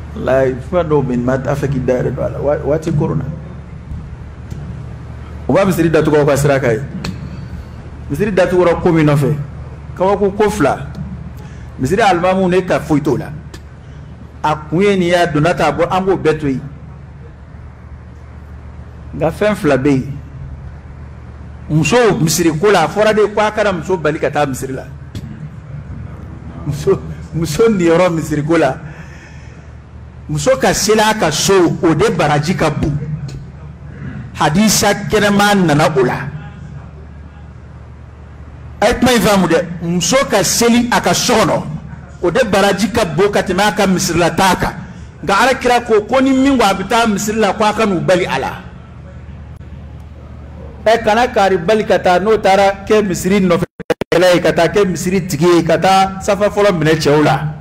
la fa do min mat afaki dare do ala wati corona o ba misiri datu ko sira kai misiri datu woro ko mi no fe ka ko fla misiri almamu ne ka foito la akuye ni ya donata bo ambo betoi nga fen fla be muso misiri ko la fora de kwa kara muso bali ka ta misiri la muso ni yoro misiri ko la muso ka sila ka so o de baraji ka bu hadisa kereman nana ula ay may famu de muso ka seli aka sono o de baraji ka bu ka tema ka misiri la taka ga ala kira ko koni min wa bita misiri la kwa kanu bali ala e kana kari bali kata no tara ke misiri no fele kata ke misiri tigi kata safa folo mine chewla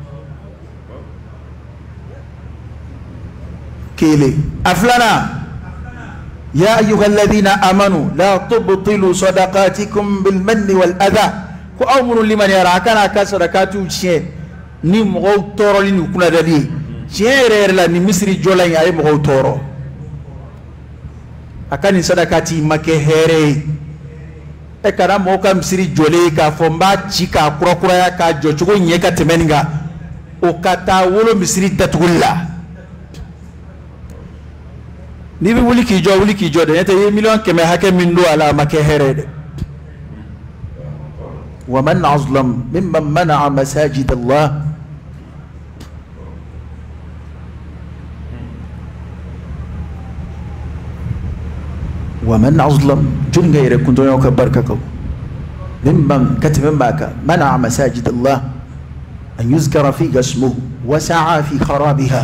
kele aflana ya ayyuhal ladhina amanu la tubtilu sadaqatikum bil manni wal adha ko amru liman yara kana ka sadaqatu chie ni mo toro li ni kuna dali chie la ni misiri jola ya mo toro akani sadakati make here e kana mo ka misiri jole ka fomba chika kurokura ya ka jochugo nyeka temeninga o kata wolo misiri tatugulla ni bi wuli ki jo de nete ye million keme hake min do ala make here de wa man azlam mimman mana'a masajid Allah ومن أظلم جنجا يركون يوك برككم ممن كتب باك منع مساجد الله أن يذكر فيها اسمه وسعى في خرابها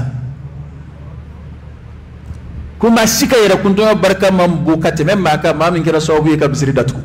كما السكا يركون يوك بركة من بو كتب باك ما من كرا صوبي كبسردتكم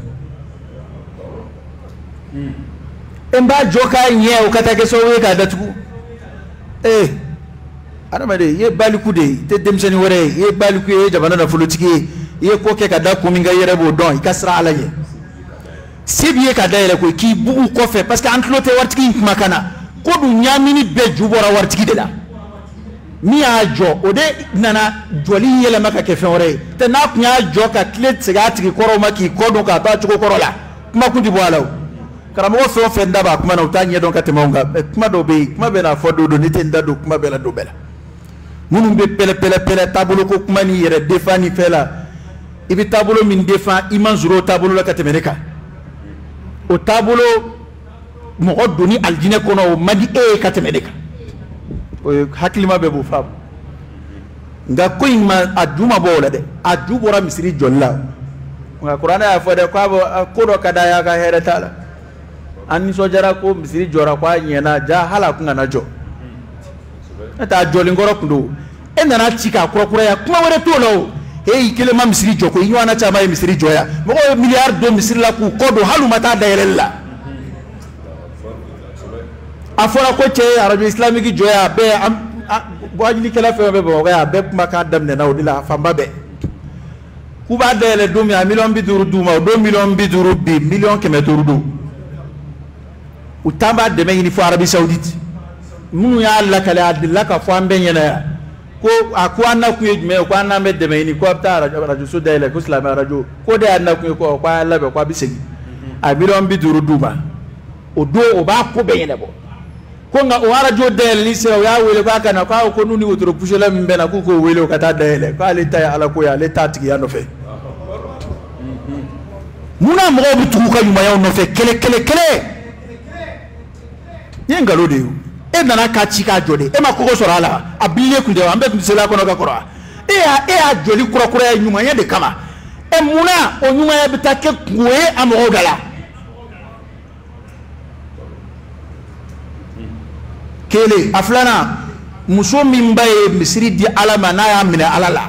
إن با جوكا ينيه وكتاك صوبي كدتكم إيه أنا ما دي يبالكو دي تدمسني وري يبالكو يجبنا نفلوتكي ye ko ke kada kuminga yere bo don ikasra alaye sibiye kada yere ko ki bugu ko fe parce que antlote wartiki makana ko du nyamini be jubora wartiki de la mi ajo ode nana joli yele maka ke fenore te na nya jo ka klet sigati ko maki ko do ka ta chuko korola kuma kundi bo alaw karamo so fe ndaba kuma na utanye don ka temonga kuma do be na fodo do nitenda do kuma be la do bela munum be pele tabulo ko kuma ni yere defani fela ibi tabulo min defa iman zuro tabulo la katemeneka o tabulo mo doni aljine kono madi e katemeneka o haklima be bu fab nga ko ima aduma bola de adubora misiri jolla nga qur'ana ya fode ko do kada ya ga here tala anni so jara ko misiri jora kwa nyena ja hala kunga na jo ata joli ngoro kundo enana chika kurokura ya kuma wore tolo hey kele ma misiri joko yi wana chama e misiri joya mo milliard do misiri la ku kodo halu mata dairella afora ko che arabi islamique joya be am bojli kala fe be bo ya be maka damne na odila famba be ku ba daile do mi a million bi duru duma do million bi duru bi million keme duru do utamba de me ni fo arabi saoudite munu ya alla kala adilla ka fo ambe nyena ko akwana ku yejme ko anna me de ni ko ta radio so dele ko islam radio ko de anna ku ko kwa labe kwa bisegi a million bi duru duma o do o ba ko be yene bo ko nga o radio dele ni se ya wele ko kana ko nuni wotro pushe la mbe na ko wele ko ta dele ko ale ta ala ko ya le ta tigi ya no fe muna mo bi tu ko yuma ya no fe kele yengalo de e nana ka chika jode e makoko soro ala abille kunde ambe kunde kono ka koro e a joli kuro ya nyuma ya de kama e muna o nyuma ya bitake kuwe amogo gala kele aflana muso mimbaye misiri di alama na ya mine alala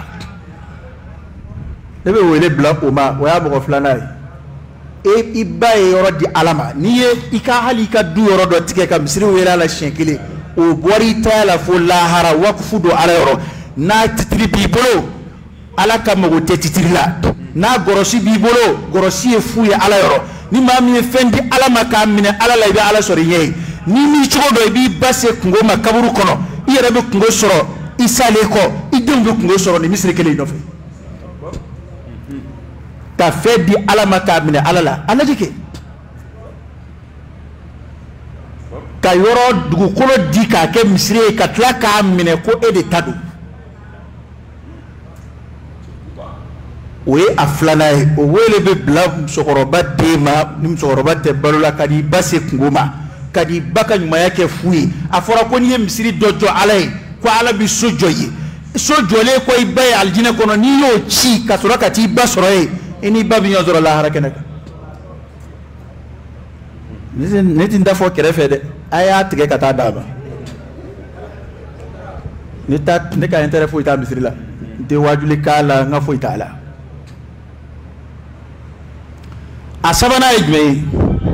ebe wele bla oma wa ya mogo flana e ibaye yoro di alama niye ika halika du yoro do tike ka misiri wela la shenkele o bori tala fo lahara wakfu do ala yoro na titri bibolo ala ka mogo titri la na gorosi bibolo gorosi e fu ya ala yoro ni ma mi fendi alama ka mine ala la ibe ala sori ye ni mi chodo bi basse kungo makaburu kono i yɛrɛ bɛ kungo sɔrɔ i salen kɔ i denw bɛ kungo sɔrɔ nin misiri kelen in nɔfɛ ka fɛn di Ala ma k'a minɛ Ala la a lajɛ kɛ ka yɔrɔ dugukolo di k'a kɛ misiri ye ka tila k'a minɛ ko e de ta don o ye a filanan ye o wele bɛ bila musokɔrɔba den ma ni musokɔrɔba tɛ balo la ka di ba se kungo ma ka di ba ka ɲumanya kɛ fu ye a fɔra ko n'i ye misiri dɔ jɔ Ala ye ko Ala bɛ so jɔ ye so jɔlen ko i ba ye alijinɛ kɔnɔ n'i y'o ci ka sɔrɔ ka t'i ba sɔrɔ ye i n'i ba bɛ ɲɔgɔn sɔrɔ lahara kɛnɛ kan ne ti n da fɔ kɛrɛfɛ dɛ a y'a tigɛ ka taa d'a ma ne ka intérêt foyi t'a misiri la n tɛ wajuli k'a la n ka foyi t'a la a sabanan ye jumɛn ye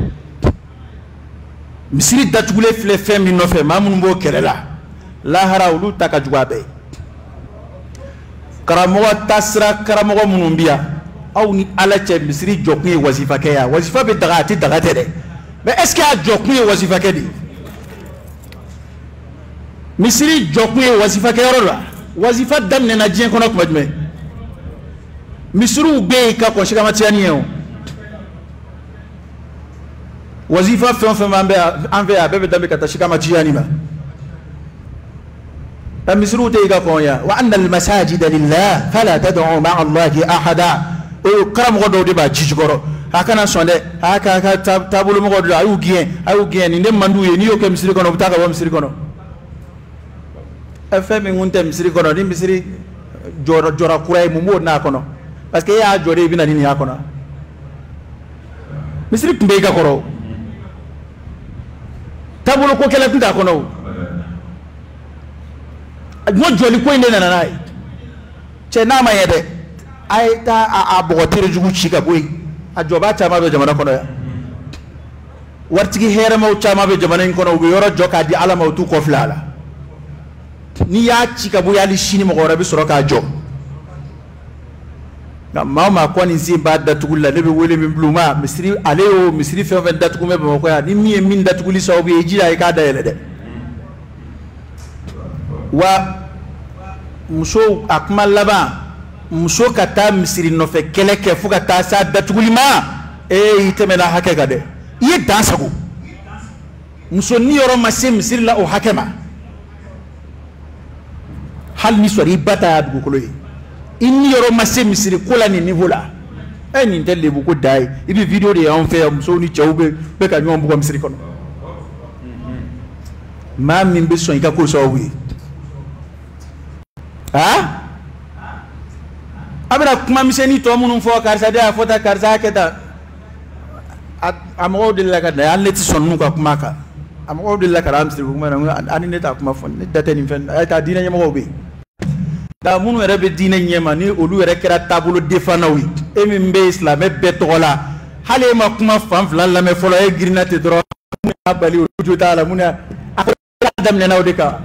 misiri datugulen filɛ fɛn min nɔfɛ maa minnu b'o kɛlɛ la lahara olu ta ka jugu a bɛɛ karamɔgɔ taasira karamɔgɔ minnu bi yan aw ni Ala cɛ misiri jɔkun ye wazifa kɛ yan wazifa bɛ daga a tɛ daga tɛ dɛ mais est ce que a jɔkun ye wazifa kɛ de misiri jɔkun ye wazifa kɛ yɔrɔ la wazifa daminɛna diɲɛ kɔnɔ tuma jumɛn misiriw bɛ yen ka kɔn sigamatiyanni ye o wazifa fɛn o fɛn b'an fɛ yan a bɛɛ bɛ daminɛ ka taa sigamatiyanni ma misiriw tɛ yen ka kɔn yan wa anna al-masajida lillah fala tad'u ma'a Allahi ahada o karamɔgɔ dɔw de b'a ci jukɔrɔ a kana sɔn dɛ a ka taabolo mɔgɔw de a y'u gɛn nin de man d'u ye n'i y'o kɛ misiri kɔnɔ u bɛ taa ka bɔ misiri kɔnɔ fɛn min kun tɛ misiri kɔnɔ ni misiri jɔra kura ye mun b'o n'a kɔnɔ parce que e y'a jɔ de i bɛ na ni nin y'a kɔnɔ misiri tun bɛ i ka kɔrɔ taabolo ko kɛlɛ tun t'a kɔnɔ o ŋo jɔli ko in de nana n'a ye cɛ n'a ma ɲɛ dɛ a ye taa a bɔgɔ terijugu ci ka bɔ yen a jɔbaa caman bɛ jamana kɔnɔ yan waritigi hɛrɛmaw caman bɛ jamana in kɔnɔ u bɛ yɔrɔ jɔ k'a di Ala ma u t'u kɔfilɛ a la n'i y'a ci ka bɔ yen hali sini mɔgɔ wɛrɛ bɛ sɔrɔ k'a jɔ nka maa o maa ko nin sen b'a datuguli la ne bɛ wele min bila u ma misiri ale y'o misiri fɛn o fɛn datugu bɛ Bamakɔ yan ni min ye min datuguli sababu ye i jija i k'a dayɛlɛ dɛ wa muso a kuma laban muso ka taa misiri nɔfɛ kɛlɛ kɛ fo ka taa s'a datuguli ma i tɛmɛna hakɛ kan dɛ i ye dan sago muso ni yɔrɔ ma se misiri la o hakɛ ma hali ni sɔrɔ i ba ta y'a dugukolo ye i ni yɔrɔ ma se misiri ko la nin niveau la nin tɛ lebu ko da ye i bɛ video de y'anw fɛ yan musow ni cɛw bɛ ka ɲɔgɔn bugɔ misiri kɔnɔ maa min bɛ sɔn i ka ko sababu ye a bɛna kuma misɛnnin tɔ minnu fɔ karisa de y'a fɔ tan karisa y'a kɛ tan a mɔgɔw delila ka na hali ne tɛ sɔn ninnu ka kuma kan a mɔgɔw delila ka na misiri kuma na ani ne t'a kuma fɔ ne da tɛ nin fɛn na diinɛ ɲɛmɔgɔw bɛ yen nka minnu yɛrɛ bɛ diinɛ ɲɛma ni olu yɛrɛ kɛra taabolo defanaw ye e min bɛ silamɛ bɛɛ tɔgɔ la hali e ma kuma fan fila lamɛn fɔlɔ e girinna ten dɔrɔn mun y'a bali o jo t'a la mun y'a a daminɛna o de kan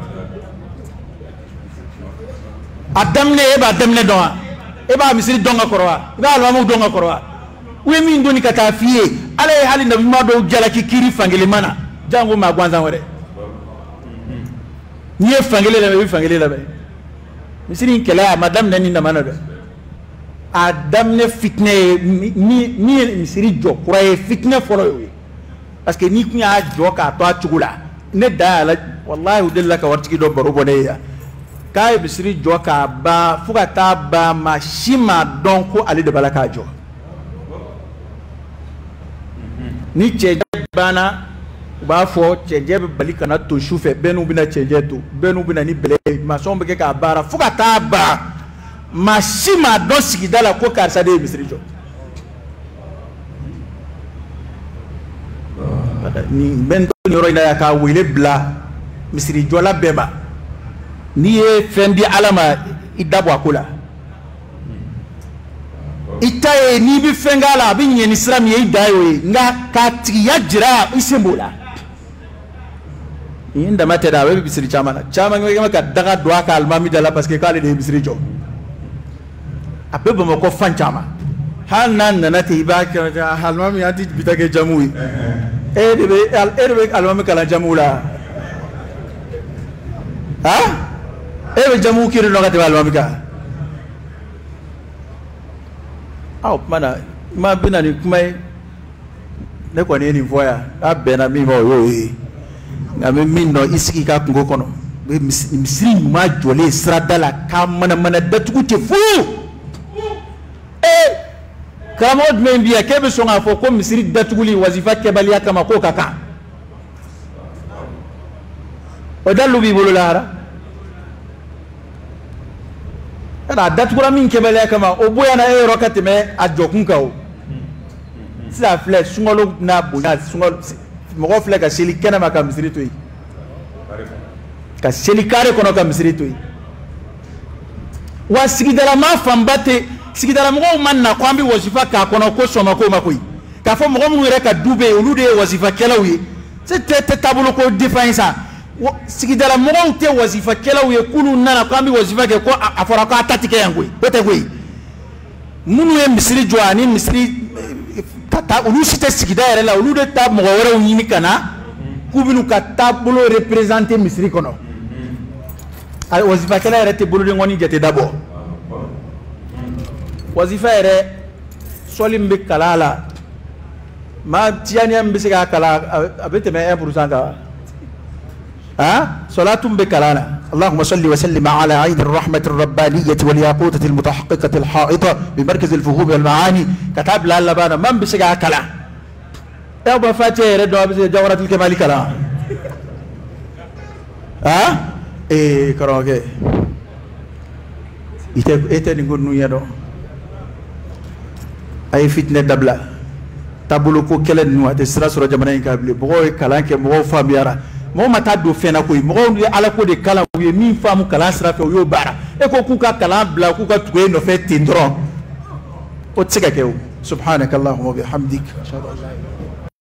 a daminɛ e b'a daminɛ dɔn wa e b'a misiri dɔn ka kɔrɔ wa i b'a alimamuw dɔn ka kɔrɔ wa u ye min donni ka taa f'i ye Ala ye hali nabima dɔw jalaki kiiri fankelen mana jango maa gansan wɛrɛ n'i ye fankelen lamɛn i bɛ fankelen lamɛn misiri in kɛlɛ a ma daminɛ ni dama na dɛ a daminɛ fitinɛ ye min ye misiri jɔ kura ye fitinɛ fɔlɔ y'o ye parce que n'i kun y'a jɔ k'a to a cogo la ne da y'a la walahi u delila ka waritigi dɔ baro bɔ ne ye yan k'a ye misiri jɔ k'a ban fo ka taa ban maa si ma dɔn ko ale de b'a la k'a jɔ ni cɛncɛn banna u b'a fɔ cɛncɛn bɛ bali ka na to su fɛ bɛɛ n'u bɛna cɛncɛn to bɛɛ n'u bɛna ni bɛlɛ ye masɔnw bɛ kɛ k'a baara fo ka taa ban maa si ma dɔn sigida la ko karisa de ye misiri jɔ nin bɛ n to yɔrɔ in na yan k'a wele bila misiri jɔla bɛɛ ma n'i ye fɛn di Ala ma i da bɔ a ko la i ta ye n'i bɛ fɛn k'a la a bɛ ɲɛ ni sira min ye i da y'o ye nka k'a tigiya jira i sen b'o la nin dama tɛ dɛ a bɛ misiri caman na caman bɛ ka daga don a ka alimami da la parce que k'ale de ye misiri jɔ a bɛ Bamakɔ fan caman hali n'a nana ten i b'a kɛ alimami an tɛ bi ta kɛ jamu ye e de bɛ alimami kalan jamu la be jamu kiri no gati walmamika mana ma bina ni kumai ne ko ni voya abena mi mo yo ngame min no isiki ka kungo kono be misiri ma jole sradala ka mana datugu te fu kamod men biya kebe songa fo ko misiri datuguli wazifa kebaliya kama ko kaka o dalu bi bolo lara ana datugura min kebaliya kama o boya na e rokati me ajokun kawo sila fle sungolo na boya sungolo mo fle ka seli kena maka misiri to yi ka seli kare kono ka misiri to yi wa sigidala ma fambate sigidala mo manna ko ambi wazifa ka kono ko soma ko makoyi ka fo mo mu re ka dube olude wazifa kelawi c'est tabulo ko défense sigidala mo te wazifa kelawi kulu nana ko ambi wazifa ke ko afora ko atatike yangoyi bote goyi munu e misiri joani misiri kata ulu site sigida yere la ulu de tab mo wore nyimi kana kubinu ka tabulo représenter misiri kono ay wazifa kala yere te bulu de ngoni jete dabo wazifa yere solim be kalala ma tiani am bisiga kala abete me 1% ka صلاتهم بكلانا اللهم صل وسلم على عين الرحمة الربانية والياقوتة المتحققة الحائطة بمركز الفهوم والمعاني كتاب لا لبانا من بسجع كلا أبو فاتح يرد جورة الكمال كلا إيه كروكي إيه نقول نيادو أي فتنة دبلا تابلو كو كلا نوا تسرا سورة جمانين كابلي بغوي كلام كي بغو فاميارا mo mata do fena koy mo on ala ko de kala wi mi famu kala sra fe yo bara e ko ku ka kala bla ku ka tuwe no fe tindron o tsika ke subhanakallahumma bihamdik ashhadu an la ilaha